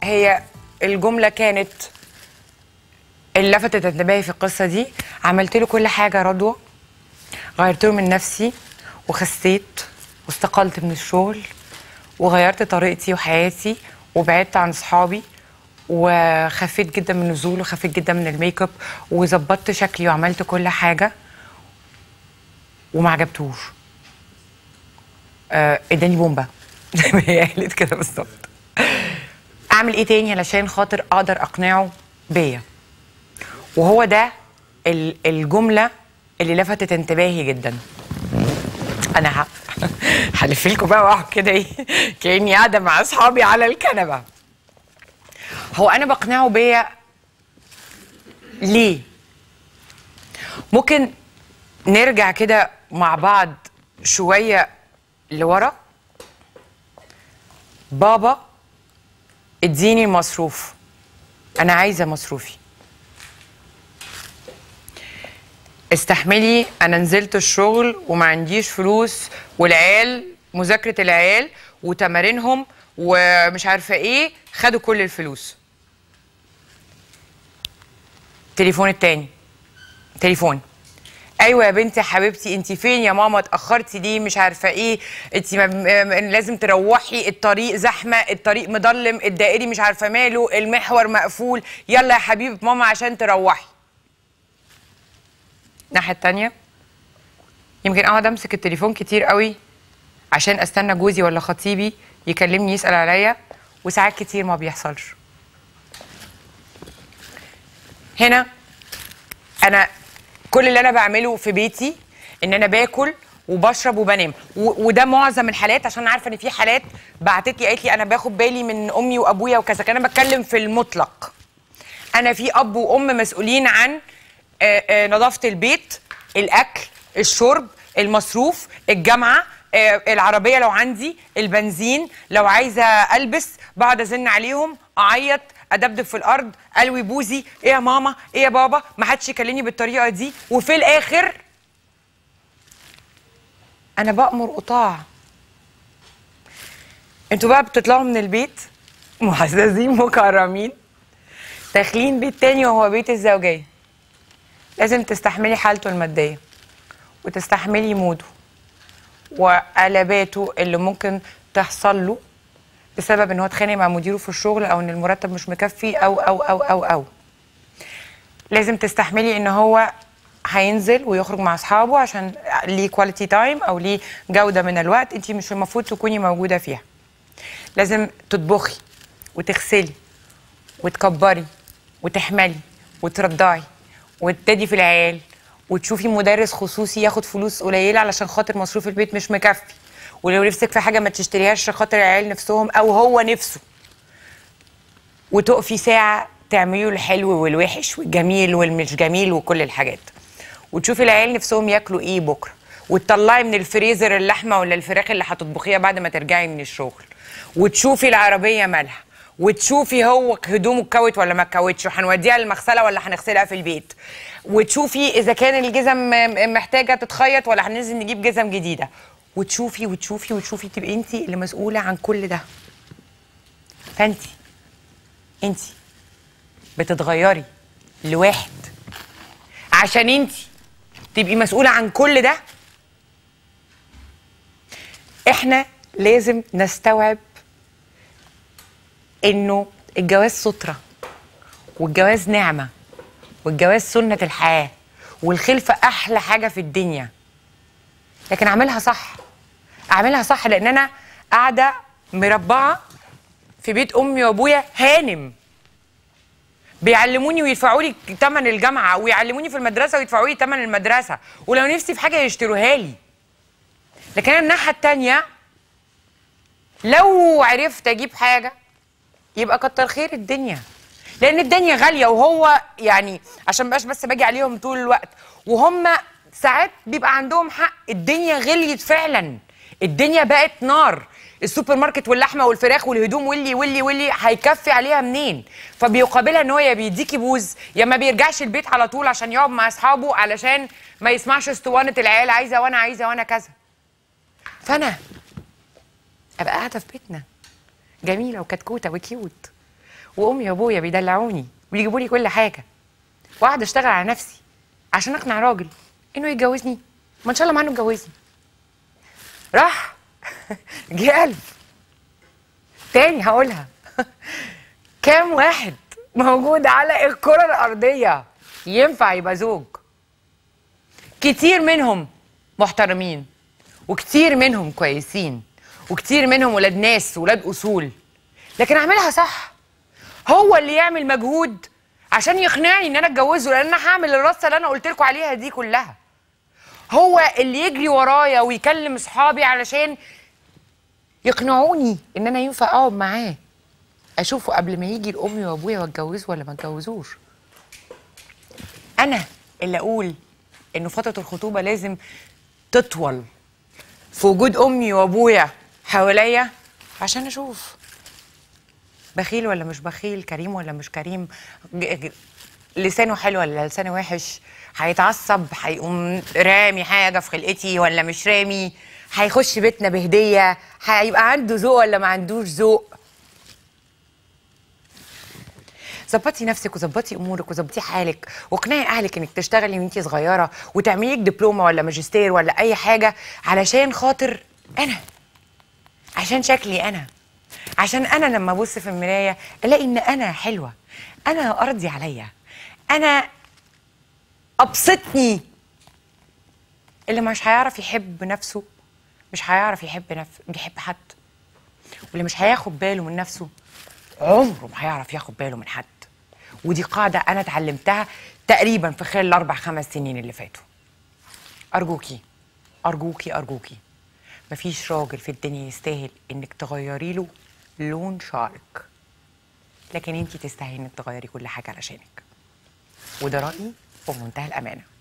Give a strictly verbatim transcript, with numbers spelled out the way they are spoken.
هي الجمله كانت اللي لفتت انتباهي في القصه دي. عملت له كل حاجه رضوى، غيرت له من نفسي وخسيت واستقلت من الشغل وغيرت طريقتي وحياتي وبعدت عن اصحابي وخفيت جدا من النزول وخفيت جدا من الميك اب وظبطت شكلي وعملت كل حاجه وما عجبتوش. آه، اداني بومبا زي ما هي قالت كده بالظبط. اعمل ايه تاني علشان خاطر اقدر اقنعه بيا؟ وهو ده الجمله اللي لفتت انتباهي جدا. انا هلف لكم بقى واقعد كده ايه كاني قاعده مع اصحابي على الكنبه. هو انا بقنعه بيا ليه؟ ممكن نرجع كده مع بعض شويه لورا. بابا اديني المصروف، انا عايزه مصروفي. استحملي، انا نزلت الشغل وما عنديش فلوس والعيال مذاكره العيال وتمارينهم ومش عارفه ايه خدوا كل الفلوس. التليفون التاني، تليفون: ايوه يا بنتي حبيبتي انت فين يا ماما؟ اتاخرتي ليه؟ مش عارفه ايه، انت لازم تروحي، الطريق زحمه، الطريق مضلم، الدائري مش عارفه ماله، المحور مقفول، يلا يا حبيبه ماما عشان تروحي. الناحيه التانيه يمكن اقعد امسك التليفون كتير قوي عشان استنى جوزي ولا خطيبي يكلمني يسال عليا، وساعات كتير ما بيحصلش. هنا انا كل اللي انا بعمله في بيتي ان انا باكل وبشرب وبنام، وده معظم الحالات، عشان عارفه ان في حالات بعتت لي قالت لي انا باخد بالي من امي وابويا وكذا. انا بتكلم في المطلق. انا في اب وام مسؤولين عن نظافه البيت، الاكل، الشرب، المصروف، الجامعه، العربيه لو عندي، البنزين، لو عايزه البس بقعد ازن عليهم، اعيط، ادبدب في الارض، الوي بوزي، ايه يا ماما، ايه يا بابا، ما حدش يكلمني بالطريقه دي. وفي الاخر انا بامر قطاع. انتوا بقى بتطلعوا من البيت معززين مكرمين، داخلين بيت تاني وهو بيت الزوجيه. لازم تستحملي حالته الماديه وتستحملي موده وقلباته اللي ممكن تحصل له بسبب ان هو اتخانق مع مديره في الشغل، او ان المرتب مش مكفي، او او او او او لازم تستحملي ان هو هينزل ويخرج مع اصحابه عشان ليه كواليتي تايم او ليه جوده من الوقت انت مش المفروض تكوني موجوده فيها. لازم تطبخي وتغسلي وتكبري وتحملي وترضعي وتدي في العيال وتشوفي مدرس خصوصي ياخد فلوس قليله علشان خاطر مصروف البيت مش مكفي، ولو نفسك في حاجه ما تشتريهاش عشان خاطر العيال نفسهم او هو نفسه، وتقفي ساعه تعملي الحلو والوحش والجميل والمش جميل وكل الحاجات، وتشوفي العيال نفسهم ياكلوا ايه بكره، وتطلعي من الفريزر اللحمه ولا الفراخ اللي هتطبخيها بعد ما ترجعي من الشغل، وتشوفي العربيه مالها، وتشوفي هو هدومه اتكوت ولا ما اتكوتش، وهنوديها للمغسله ولا هنغسلها في البيت، وتشوفي اذا كان الجزم محتاجه تتخيط ولا هننزل نجيب جزم جديده، وتشوفي وتشوفي وتشوفي تبقي انت اللي مسؤوله عن كل ده. فانت انت بتتغيري لواحد عشان انت تبقي مسؤوله عن كل ده. احنا لازم نستوعب انه الجواز سترة، والجواز نعمه، والجواز سنه الحياه، والخلفه احلى حاجه في الدنيا. لكن اعملها صح، اعملها صح، لان انا قاعده مربعه في بيت امي وابويا هانم، بيعلموني ويدفعوا لي ثمن الجامعه، ويعلموني في المدرسه ويدفعوا لي ثمن المدرسه، ولو نفسي في حاجه يشتروها لي. لكن انا الناحيه الثانيه لو عرفت اجيب حاجه يبقى كتر خير الدنيا، لان الدنيا غاليه، وهو يعني عشان مبقاش بس باجي عليهم طول الوقت، وهم ساعات بيبقى عندهم حق، الدنيا غليت فعلا، الدنيا بقت نار، السوبر ماركت واللحمه والفراخ والهدوم واللي واللي واللي هيكفي عليها منين؟ فبيقابلها ان هو يا بيديكي بوز يا ما بيرجعش البيت على طول عشان يقعد مع اصحابه علشان ما يسمعش اسطوانه العيال عايزه وانا عايزه وانا كذا. فانا ابقى قاعده في بيتنا جميله وكتكوته وكيوت وامي وابويا بيدلعوني ويجيبوا لي كل حاجه، واقعد اشتغل على نفسي عشان اقنع راجل انه يتجوزني، ما ان شاء الله ما انه اتجوزني. راح جه ألف تاني هقولها. كام واحد موجود على الكرة الأرضية ينفع يبقى زوج؟ كتير منهم محترمين، وكتير منهم كويسين، وكتير منهم ولاد ناس ولاد أصول، لكن أعملها صح. هو اللي يعمل مجهود عشان يقنعني إن أنا أتجوزه، لأن أنا هعمل الرصة اللي أنا قلت لكم عليها دي كلها. هو اللي يجري ورايا ويكلم أصحابي علشان يقنعوني إن أنا ينفع أقعد معاه، أشوفه قبل ما يجي لأمي وأبويا وأتجوزه ولا ما أتجوزوش. أنا اللي أقول إنه فترة الخطوبة لازم تطول في وجود أمي وأبويا حواليا عشان أشوف بخيل ولا مش بخيل، كريم ولا مش كريم، لسانه حلو ولا لسانه وحش، هيتعصب هيقوم رامي حاجة في خلقتي ولا مش رامي، هيخش بيتنا بهدية، هيبقى عنده ذوق ولا ما عندوش ذوق. ظبطي نفسك وظبطي امورك وظبطي حالك، واقنعي اهلك انك تشتغلي وانتي صغيره وتعملي لك دبلومه ولا ماجستير ولا اي حاجه علشان خاطر انا، عشان شكلي انا، عشان انا لما ابص في المرايه الاقي ان انا حلوه، انا ارضي عليا، انا ابسطني. اللي مش هيعرف يحب نفسه مش هيعرف يحب نف... يحب حد، واللي مش هياخد باله من نفسه عمره ما هيعرف ياخد باله من حد. ودي قاعدة أنا اتعلمتها تقريبا في خلال الأربع خمس سنين اللي فاتوا. أرجوكي أرجوكي أرجوكي، مفيش راجل في الدنيا يستاهل إنك تغيري له لون شعرك، لكن انتي تستاهلي إنك تغيري كل حاجة علشانك. وده رأيي بمنتهى الأمانة.